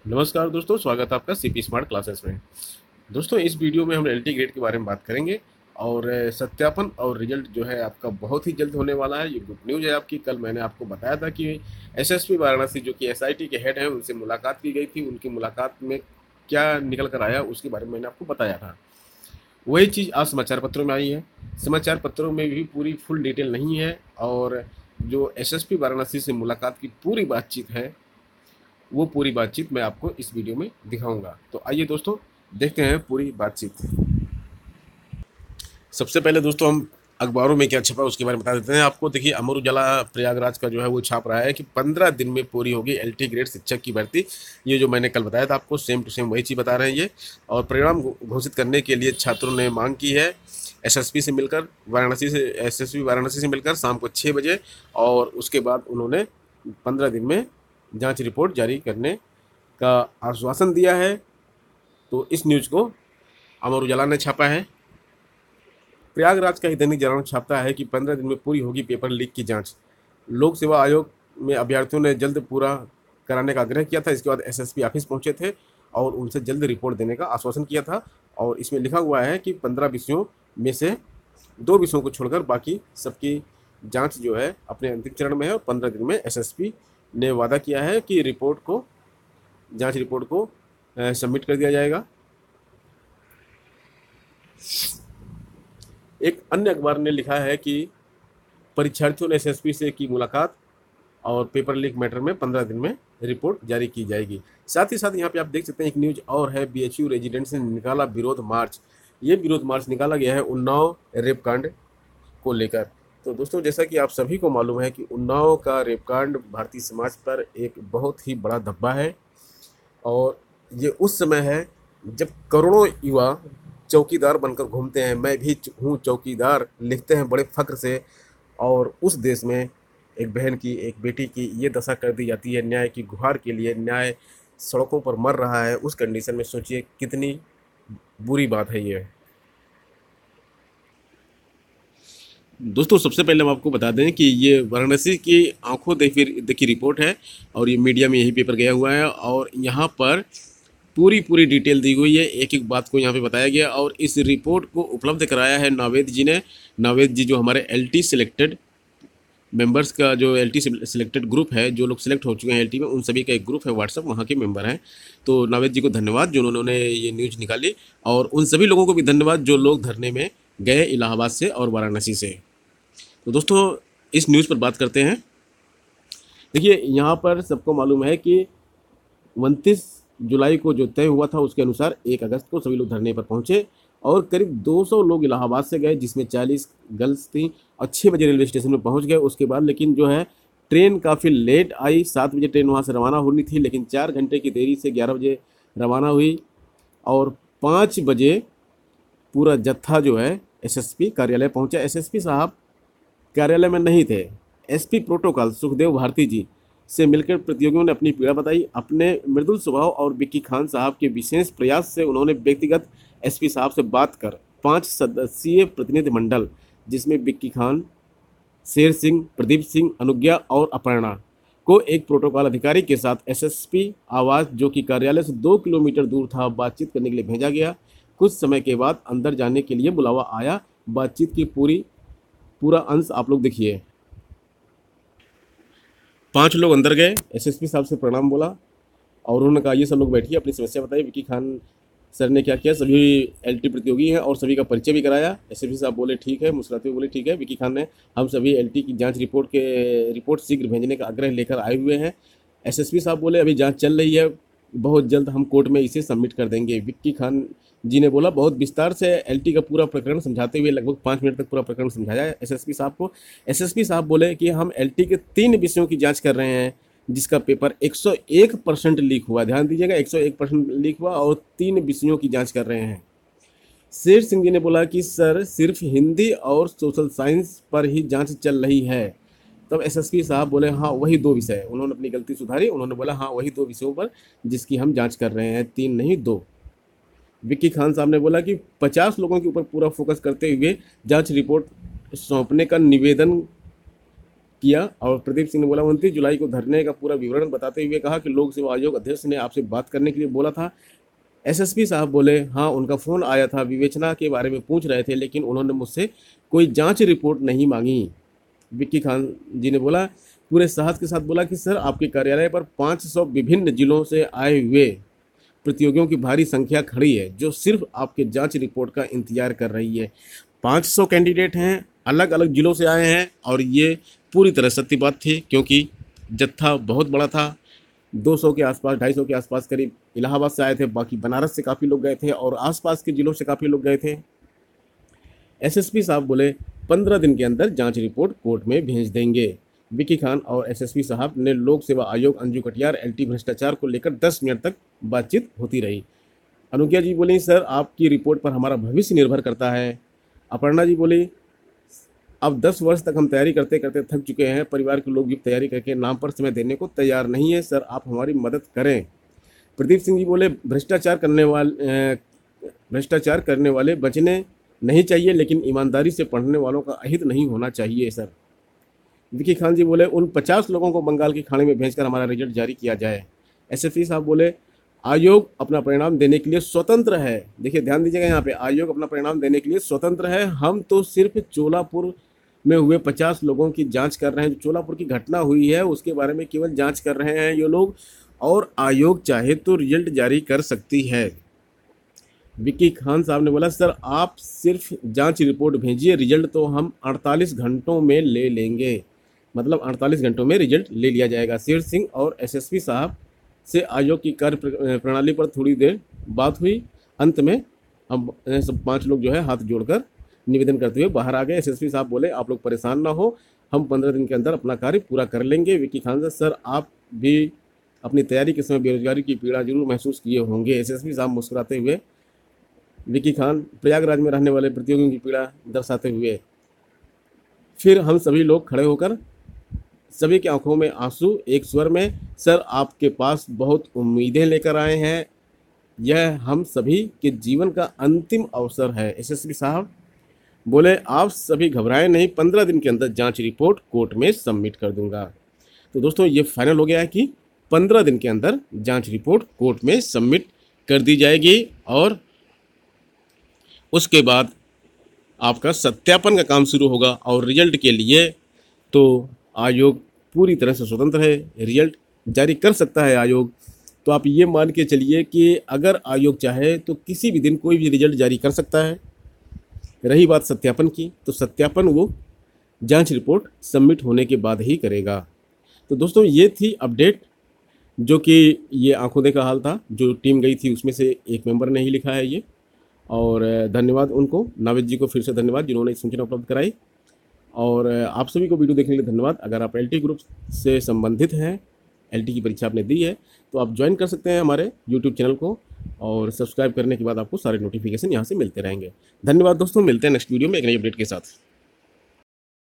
नमस्कार दोस्तों, स्वागत है आपका सीपी स्मार्ट क्लासेस में। दोस्तों, इस वीडियो में हम एलटी ग्रेड के बारे में बात करेंगे और सत्यापन और रिजल्ट जो है आपका बहुत ही जल्द होने वाला है। ये गुड न्यूज़ है आपकी। कल मैंने आपको बताया था कि एसएसपी वाराणसी जो कि एसआईटी के हेड हैं उनसे मुलाकात की गई थी। उनकी मुलाकात में क्या निकल कर आया उसके बारे में मैंने आपको बताया था। वही चीज़ आज समाचार पत्रों में आई है। समाचार पत्रों में भी पूरी फुल डिटेल नहीं है और जो एसएसपी वाराणसी से मुलाकात की पूरी बातचीत है वो पूरी बातचीत मैं आपको इस वीडियो में दिखाऊंगा। तो आइए दोस्तों, देखते हैं पूरी बातचीत। सबसे पहले दोस्तों हम अखबारों में क्या छपा उसके बारे में बता देते हैं आपको। देखिए, अमर उजाला प्रयागराज का जो है वो छाप रहा है कि 15 दिन में पूरी होगी एलटी ग्रेड शिक्षक की भर्ती। ये जो मैंने कल बताया था आपको, सेम टू सेम वही चीज़ बता रहे हैं ये। और परिणाम घोषित करने के लिए छात्रों ने मांग की है एसएसपी वाराणसी से मिलकर शाम को 6 बजे। और उसके बाद उन्होंने 15 दिन में जांच रिपोर्ट जारी करने का आश्वासन दिया है। तो इस न्यूज़ को अमर उजाला ने छापा है। प्रयागराज का ही दैनिक जागरण छापता है कि 15 दिन में पूरी होगी पेपर लीक की जांच। लोक सेवा आयोग में अभ्यर्थियों ने जल्द पूरा कराने का आग्रह किया था। इसके बाद एसएसपी ऑफिस पहुंचे थे और उनसे जल्द रिपोर्ट देने का आश्वासन किया था। और इसमें लिखा हुआ है कि 15 विषयों में से 2 विषयों को छोड़कर बाकी सबकी जांच जो है अपने अंतिम चरण में है। और 15 दिन में एसएसपी ने वादा किया है कि जांच रिपोर्ट को सबमिट कर दिया जाएगा। एक अन्य अखबार ने लिखा है कि परीक्षार्थियों ने एसएसपी से की मुलाकात और पेपर लीक मैटर में 15 दिन में रिपोर्ट जारी की जाएगी। साथ ही साथ यहाँ पे आप देख सकते हैं एक न्यूज और है। बीएचयू रेजिडेंट्स ने निकाला विरोध मार्च। ये विरोध मार्च निकाला गया है उन्नाव रेप कांड को लेकर। तो दोस्तों, जैसा कि आप सभी को मालूम है कि उन्नाव का रेप कांड भारतीय समाज पर एक बहुत ही बड़ा धब्बा है। और ये उस समय है जब करोड़ों युवा चौकीदार बनकर घूमते हैं। मैं भी हूँ चौकीदार, लिखते हैं बड़े फख्र से। और उस देश में एक बहन की, एक बेटी की ये दशा कर दी जाती है। न्याय की गुहार के लिए न्याय सड़कों पर मर रहा है। उस कंडीशन में सोचिए कितनी बुरी बात है ये। दोस्तों, सबसे पहले हम आपको बता दें कि ये वाराणसी की आंखों देखी रिपोर्ट है और ये मीडिया में यही पेपर गया हुआ है। और यहाँ पर पूरी पूरी डिटेल दी हुई है, एक एक बात को यहाँ पे बताया गया। और इस रिपोर्ट को उपलब्ध कराया है नावेद जी ने। नावेद जी जो हमारे एलटी सिलेक्टेड मेंबर्स का जो एलटी सिलेक्टेड ग्रुप है, जो लोग सिलेक्ट हो चुके हैं एलटी में, उन सभी का एक ग्रुप है व्हाट्सअप, वहाँ के मेंबर हैं। तो नावेद जी को धन्यवाद जो उन्होंने ये न्यूज़ निकाली। और उन सभी लोगों को भी धन्यवाद जो लोग धरने में गए इलाहाबाद से और वाराणसी से। तो दोस्तों, इस न्यूज़ पर बात करते हैं। देखिए, यहाँ पर सबको मालूम है कि 29 जुलाई को जो तय हुआ था उसके अनुसार 1 अगस्त को सभी लोग धरने पर पहुंचे। और करीब 200 लोग इलाहाबाद से गए, जिसमें 40 गर्ल्स थी। और 6 बजे रेलवे स्टेशन में पहुंच गए। उसके बाद लेकिन जो है ट्रेन काफ़ी लेट आई। 7 बजे ट्रेन वहाँ से रवाना होनी थी, लेकिन 4 घंटे की देरी से 11 बजे रवाना हुई। और 5 बजे पूरा जत्था जो है एसएसपी कार्यालय पहुंचा। एसएसपी साहब कार्यालय में नहीं थे। एसपी प्रोटोकॉल सुखदेव भारती जी से मिलकर प्रतियोगियों ने अपनी पीड़ा बताई। अपने मृदुल स्वभाव और विक्की खान साहब के विशेष प्रयास से उन्होंने व्यक्तिगत एसपी साहब से बात कर 5 सदस्यीय प्रतिनिधि मंडल, जिसमें विक्की खान, शेर सिंह, प्रदीप सिंह, अनुज्ञा और अपर्णा को एक प्रोटोकॉल अधिकारी के साथ एसएसपी आवास, जो कि कार्यालय से 2 किलोमीटर दूर था, बातचीत करने के लिए भेजा गया। कुछ समय के बाद अंदर जाने के लिए बुलावा आया। बातचीत की पूरा अंश आप लोग देखिए। 5 लोग अंदर गए, एसएसपी साहब से प्रणाम बोला और उन्होंने कहा ये सब लोग बैठिए, अपनी समस्या बताई। विकी खान सर ने क्या किया, सभी एलटी प्रतियोगी हैं और सभी का परिचय भी कराया। एसएसपी साहब बोले ठीक है, मुस्कुराते हुए बोले ठीक है। विकी खान ने हम सभी एलटी की जांच रिपोर्ट शीघ्र भेजने का आग्रह लेकर आए हुए हैं। एसएसपी साहब बोले अभी जांच चल रही है, बहुत जल्द हम कोर्ट में इसे सबमिट कर देंगे। विक्की खान जी ने बोला, बहुत विस्तार से एलटी का पूरा प्रकरण समझाते हुए लगभग 5 मिनट तक पूरा प्रकरण समझाया एसएसपी साहब को। एसएसपी साहब बोले कि हम एलटी के 3 विषयों की जांच कर रहे हैं, जिसका पेपर 101% लीक हुआ। ध्यान दीजिएगा, 101% लीक हुआ और 3 विषयों की जांच कर रहे हैं। शेर सिंह जी ने बोला कि सर सिर्फ हिंदी और सोशल साइंस पर ही जांच चल रही है। तब एसएसपी साहब बोले हाँ वही 2 विषय। उन्होंने अपनी गलती सुधारी, उन्होंने बोला हाँ वही 2 विषयों पर जिसकी हम जांच कर रहे हैं, 3 नहीं 2। विक्की खान साहब ने बोला कि 50 लोगों के ऊपर पूरा फोकस करते हुए जांच रिपोर्ट सौंपने का निवेदन किया। और प्रदीप सिंह ने बोला 29 जुलाई को धरने का पूरा विवरण बताते हुए कहा कि लोक सेवा आयोग अध्यक्ष ने आपसे बात करने के लिए बोला था। एसएसपी साहब बोले हाँ उनका फ़ोन आया था, विवेचना के बारे में पूछ रहे थे, लेकिन उन्होंने मुझसे कोई जांच रिपोर्ट नहीं मांगी। विक्की खान जी ने बोला पूरे साहस के साथ बोला कि सर आपके कार्यालय पर 500 विभिन्न जिलों से आए हुए प्रतियोगियों की भारी संख्या खड़ी है जो सिर्फ आपके जांच रिपोर्ट का इंतजार कर रही है। 500 कैंडिडेट हैं, अलग अलग जिलों से आए हैं और ये पूरी तरह सत्य बात थी क्योंकि जत्था बहुत बड़ा था। 200 के आसपास, 250 के आसपास करीब इलाहाबाद से आए थे, बाकी बनारस से काफ़ी लोग गए थे और आसपास के जिलों से काफ़ी लोग गए थे। एसएसपी साहब बोले 15 दिन के अंदर जांच रिपोर्ट कोर्ट में भेज देंगे। विक्की खान और एसएसपी साहब ने लोक सेवा आयोग अंजू कटियार एलटी भ्रष्टाचार को लेकर 10 मिनट तक बातचीत होती रही। अनुज्ञा जी बोली सर आपकी रिपोर्ट पर हमारा भविष्य निर्भर करता है। अपर्णा जी बोली अब 10 वर्ष तक हम तैयारी करते करते थक चुके हैं, परिवार के लोग भी तैयारी करके नाम पर समय देने को तैयार नहीं है, सर आप हमारी मदद करें। प्रदीप सिंह जी बोले भ्रष्टाचार करने वाले बचने नहीं चाहिए, लेकिन ईमानदारी से पढ़ने वालों का अहित नहीं होना चाहिए सर। विक्की खान जी बोले उन 50 लोगों को बंगाल की खाड़ी में भेजकर हमारा रिजल्ट जारी किया जाए। एसएसपी साहब बोले आयोग अपना परिणाम देने के लिए स्वतंत्र है। देखिए ध्यान दीजिएगा यहाँ पे, आयोग अपना परिणाम देने के लिए स्वतंत्र है। हम तो सिर्फ चोलापुर में हुए 50 लोगों की जांच कर रहे हैं। जो चोलापुर की घटना हुई है उसके बारे में केवल जांच कर रहे हैं ये लोग, और आयोग चाहे तो रिजल्ट जारी कर सकती है। विक्की खान साहब ने बोला सर आप सिर्फ जांच रिपोर्ट भेजिए, रिजल्ट तो हम 48 घंटों में ले लेंगे। मतलब 48 घंटों में रिजल्ट ले लिया जाएगा। शेर सिंह और एसएसपी साहब से आयोग की कार्य प्रणाली पर थोड़ी देर बात हुई। अंत में हम सब 5 लोग जो है हाथ जोड़कर निवेदन करते हुए बाहर आ गए। एसएसपी साहब बोले आप लोग परेशान ना हो, हम 15 दिन के अंदर अपना कार्य पूरा कर लेंगे। विक्की खान साहब सर आप भी अपनी तैयारी के समय बेरोजगारी की पीड़ा जरूर महसूस किए होंगे। एसएसपी साहब मुस्कुराते हुए विक्की खान प्रयागराज में रहने वाले प्रतियोगियों की पीड़ा दर्शाते हुए। फिर हम सभी लोग खड़े होकर सभी की आंखों में आंसू एक स्वर में सर आपके पास बहुत उम्मीदें लेकर आए हैं, यह हम सभी के जीवन का अंतिम अवसर है। एसएसपी साहब बोले आप सभी घबराएं नहीं, 15 दिन के अंदर जांच रिपोर्ट कोर्ट में सबमिट कर दूंगा। तो दोस्तों ये फाइनल हो गया है कि 15 दिन के अंदर जांच रिपोर्ट कोर्ट में सबमिट कर दी जाएगी और उसके बाद आपका सत्यापन का काम शुरू होगा। और रिजल्ट के लिए तो आयोग पूरी तरह से स्वतंत्र है, रिजल्ट जारी कर सकता है आयोग। तो आप ये मान के चलिए कि अगर आयोग चाहे तो किसी भी दिन कोई भी रिजल्ट जारी कर सकता है। रही बात सत्यापन की, तो सत्यापन वो जांच रिपोर्ट सबमिट होने के बाद ही करेगा। तो दोस्तों ये थी अपडेट, जो कि ये आंखों देखा हाल था। जो टीम गई थी उसमें से एक मेंबर ने ही लिखा है ये, और धन्यवाद उनको, नाविद जी को फिर से धन्यवाद जिन्होंने इस सूचना उपलब्ध कराई। और आप सभी को वीडियो देखने के लिए धन्यवाद। अगर आप एलटी ग्रुप से संबंधित हैं, एलटी की परीक्षा आपने दी है, तो आप ज्वाइन कर सकते हैं हमारे यूट्यूब चैनल को, और सब्सक्राइब करने के बाद आपको सारे नोटिफिकेशन यहाँ से मिलते रहेंगे। धन्यवाद दोस्तों, मिलते हैं नेक्स्ट वीडियो में एक नई अपडेट के साथ।